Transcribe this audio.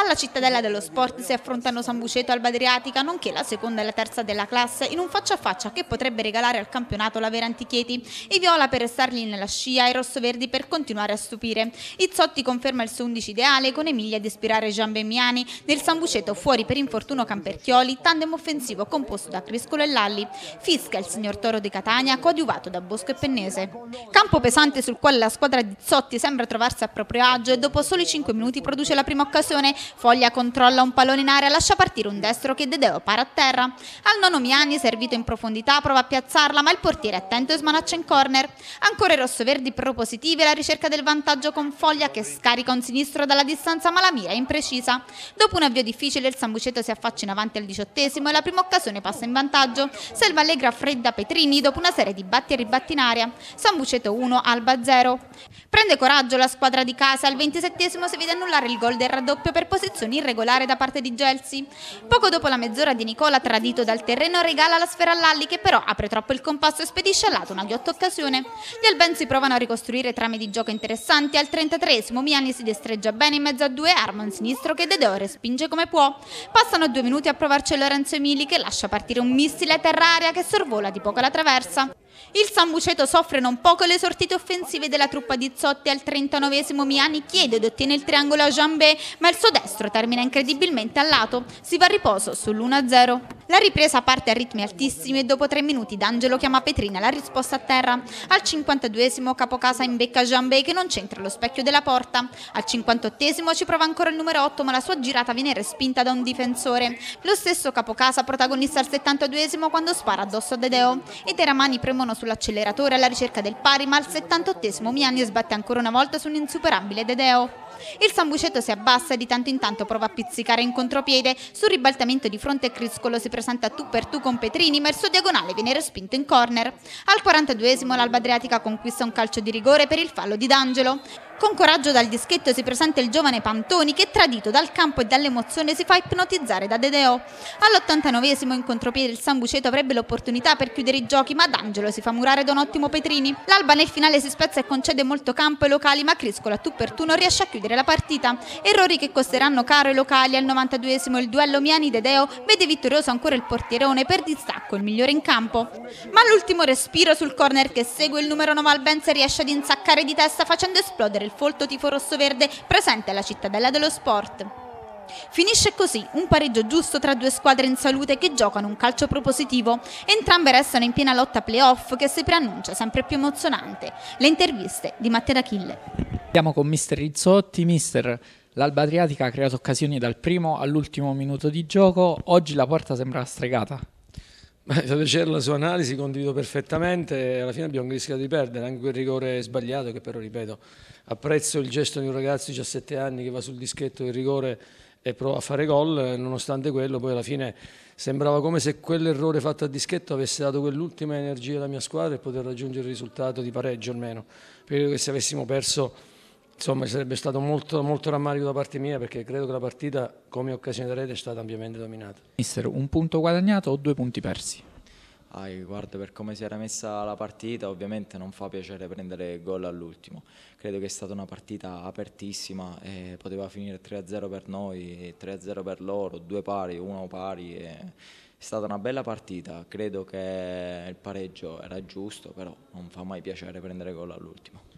Alla Cittadella dello Sport si affrontano Sambuceto e Alba Adriatica, nonché la seconda e la terza della classe, in un faccia a faccia che potrebbe regalare al campionato la vera Antichieti. I viola per restargli nella scia e i rossoverdi per continuare a stupire. Izzotti conferma il suo 11 ideale con Emilia ad ispirare Gian Bemmiani. Nel Sambuceto fuori per infortunio Camperchioli, tandem offensivo composto da Criscolo e Lalli. Fischia il signor Toro di Catania, coadiuvato da Bosco e Pennese. Campo pesante sul quale la squadra di Izzotti sembra trovarsi a proprio agio e dopo soli 5 minuti produce la prima occasione. Foglia controlla un pallone in area, lascia partire un destro che Dedeo para a terra. Al nono Miani, servito in profondità, prova a piazzarla, ma il portiere è attento e smanaccia in corner. Ancora i rossoverdi propositivi alla ricerca del vantaggio con Foglia che scarica un sinistro dalla distanza, ma la mira è imprecisa. Dopo un avvio difficile il Sambuceto si affaccia in avanti al 18° e la prima occasione passa in vantaggio. Selva Allegra fredda Petrini dopo una serie di batti e ribatti in aria. Sambuceto 1, Alba 0. Prende coraggio la squadra di casa, al 27° si vede annullare il gol del raddoppio per posizione irregolare da parte di Gelsi. Poco dopo la mezz'ora di Nicola, tradito dal terreno, regala la sfera a Lalli che però apre troppo il compasso e spedisce a lato una ghiotta occasione. Gli albensi provano a ricostruire trame di gioco interessanti. Al 33° Miani si destreggia bene in mezzo a due, arma un sinistro che Dedeo respinge come può. Passano 2 minuti a provarci Lorenzo Emili che lascia partire un missile terra-aria che sorvola di poco la traversa. Il Sambuceto soffre non poco le sortite offensive della truppa di Izzotti. Al 39° Miani chiede ed ottiene il triangolo a Jambé, ma il suo destro termina incredibilmente a lato. Si va a riposo sull'1-0. La ripresa parte a ritmi altissimi e dopo 3 minuti D'Angelo chiama Petrina la risposta a terra. Al 52° Capocasa imbecca Jambé che non c'entra allo specchio della porta. Al 58° ci prova ancora il numero 8, ma la sua girata viene respinta da un difensore. Lo stesso Capocasa protagonista al 72° quando spara addosso a Dedeo. I teramani premono sull'acceleratore alla ricerca del pari, ma al 78° Miani sbatte ancora una volta su un insuperabile Dedeo. Il Sambuceto si abbassa e di tanto in tanto prova a pizzicare in contropiede. Sul ribaltamento di fronte Criscolo si presenta tu per tu con Petrini, ma il suo diagonale viene respinto in corner. Al 42° l'Alba Adriatica conquista un calcio di rigore per il fallo di D'Angelo. Con coraggio dal dischetto si presenta il giovane Pantoni che, tradito dal campo e dall'emozione, si fa ipnotizzare da Dedeo. All'89° in contropiede il Sambuceto avrebbe l'opportunità per chiudere i giochi, ma D'Angelo si fa murare da un ottimo Petrini. L'Alba nel finale si spezza e concede molto campo ai locali, ma Criscola tu per tu non riesce a chiudere la partita. Errori che costeranno caro ai locali. Al 92° il duello Miani-Dedeo vede vittorioso ancora il portierone, per distacco il migliore in campo. Ma l'ultimo respiro sul corner che segue il numero 9 Albense riesce ad insaccare di testa facendo esplodere il folto tifo rossoverde presente alla Cittadella dello Sport. Finisce così un pareggio giusto tra due squadre in salute che giocano un calcio propositivo. Entrambe restano in piena lotta playoff che si preannuncia sempre più emozionante. Le interviste di Matteo D'Achille. Siamo con mister Izzotti. Mister, l'Alba Adriatica ha creato occasioni dal primo all'ultimo minuto di gioco. Oggi la porta sembra stregata. Mi fa piacere la sua analisi, condivido perfettamente. Alla fine abbiamo rischiato di perdere anche quel rigore sbagliato che però, ripeto, apprezzo il gesto di un ragazzo di 17 anni che va sul dischetto del rigore e prova a fare gol. Nonostante quello poi alla fine sembrava come se quell'errore fatto a dischetto avesse dato quell'ultima energia alla mia squadra e poter raggiungere il risultato di pareggio almeno. Credo che se avessimo perso, insomma, sarebbe stato molto, molto rammarico da parte mia, perché credo che la partita come occasione da rete è stata ampiamente dominata. Mister, un punto guadagnato o 2 punti persi? Guarda, per come si era messa la partita ovviamente non fa piacere prendere gol all'ultimo. Credo che è stata una partita apertissima e poteva finire 3-0 per noi, 3-0 per loro, 2 pari, 1 pari. È stata una bella partita, credo che il pareggio era giusto, però non fa mai piacere prendere gol all'ultimo.